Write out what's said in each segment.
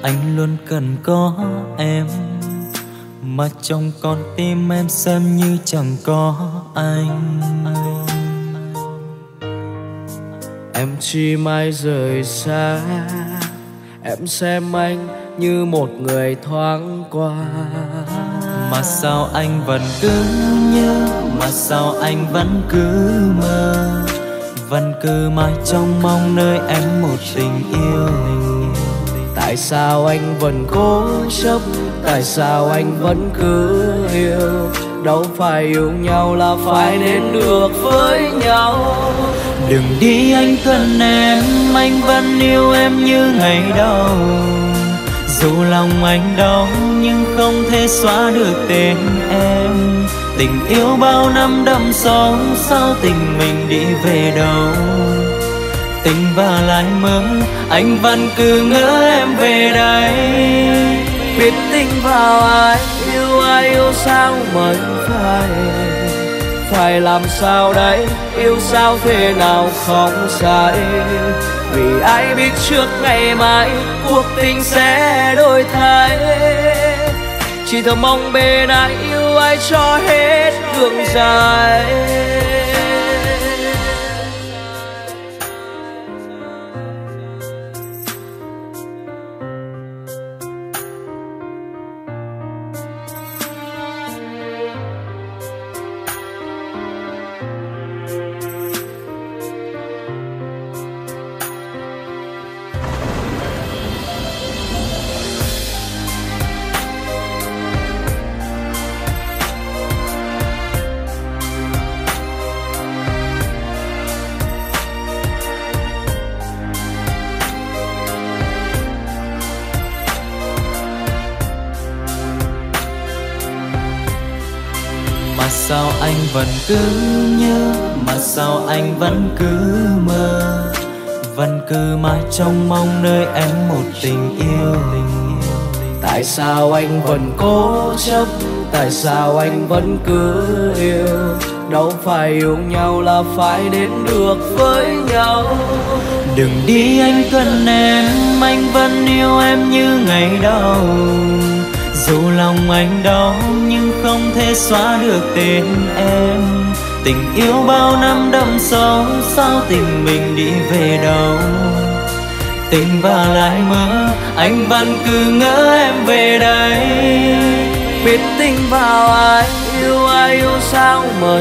Anh luôn cần có em, mà trong con tim em xem như chẳng có anh. Em chỉ mãi rời xa, em xem anh như một người thoáng qua. Mà sao anh vẫn cứ nhớ, mà sao anh vẫn cứ mơ, vẫn cứ mãi trong mong nơi em một tình yêu. Tại sao anh vẫn cố chấp, tại sao anh vẫn cứ yêu? Đâu phải yêu nhau là phải đến được với nhau. Đừng đi anh cần em, anh vẫn yêu em như ngày đầu. Dù lòng anh đau nhưng không thể xóa được tên em. Tình yêu bao năm đậm sâu, sao tình mình đi về đâu? Tình và lại mơ, anh vẫn cứ ngỡ em về đây. Biết tình vào ai yêu sao mới phải làm sao đấy, yêu sao thế nào không sai. Vì ai biết trước ngày mai cuộc tình sẽ đổi thay. Chỉ thầm mong bên ai yêu ai cho hết đường dài. Mà sao anh vẫn cứ nhớ, mà sao anh vẫn cứ mơ, vẫn cứ mãi trong mong nơi em một tình yêu. Tại sao anh vẫn cố chấp, tại sao anh vẫn cứ yêu? Đâu phải yêu nhau là phải đến được với nhau. Đừng đi anh cần em, anh vẫn yêu em như ngày đầu. Dù lòng anh đau nhưng không thể xóa được tên em. Tình yêu bao năm đậm sâu, sao tình mình đi về đâu? Tình và lại mơ, anh vẫn cứ ngỡ em về đây. Biết tình vào ai yêu sao mới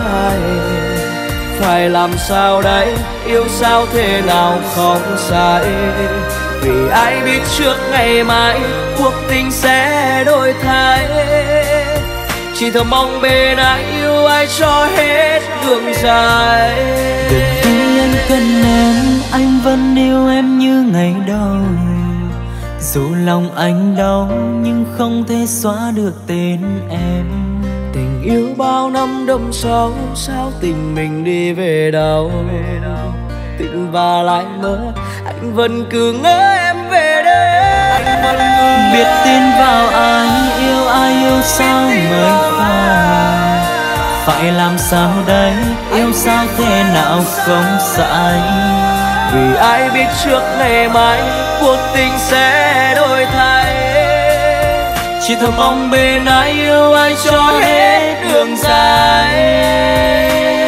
phải làm sao đấy, yêu sao thế nào không sai. Vì ai biết trước ngày mai cuộc tình sẽ đổi thay. Chỉ thầm mong bên ai yêu ai cho hết đường dài. Đừng đi anh cần em, anh vẫn yêu em như ngày đầu. Dù lòng anh đau nhưng không thể xóa được tên em. Tình yêu bao năm đậm sâu, sao tình mình đi về đâu? Tình và lại mơ, anh vẫn cứ ngỡ em về đây. Biết tin vào ai yêu sao mới phải làm sao đấy, yêu sao thế nào không sai. Vì ai biết trước ngày mai cuộc tình sẽ đổi thay. Chỉ thầm mong bên ai yêu ai cho hết đường dài.